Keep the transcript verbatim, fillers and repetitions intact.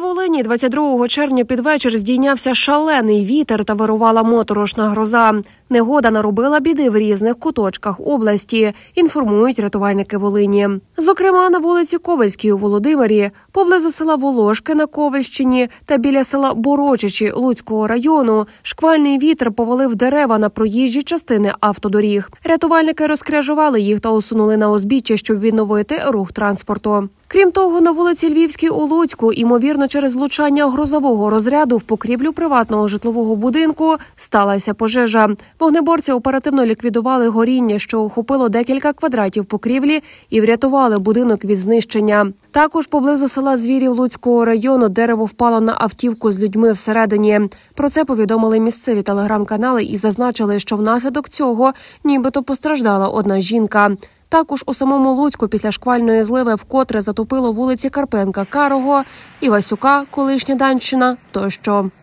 Волині двадцять другого червня під вечір здійнявся шалений вітер та вирувала моторошна гроза. Негода наробила біди в різних куточках області, інформують рятувальники Волині. Зокрема, на вулиці Ковельській у Володимирі, поблизу села Волошки на Ковельщині та біля села Борочичі Луцького району шквальний вітер повалив дерева на проїжджі частини автодоріг. Рятувальники розкряжували їх та усунули на узбіччя, щоб відновити рух транспорту. Крім того, на вулиці Львівській у Луцьку, ймовірно, через влучання грозового розряду в покрівлю приватного житлового будинку сталася пожежа. Вогнеборці оперативно ліквідували горіння, що охопило декілька квадратів покрівлі, і врятували будинок від знищення. Також поблизу села Звірів Луцького району дерево впало на автівку з людьми всередині. Про це повідомили місцеві телеграм-канали і зазначили, що внаслідок цього нібито постраждала одна жінка. Також у самому Луцьку після шквальної зливи вкотре затопило вулиці Карпенка, Карого, Івасюка, колишня Данщина тощо.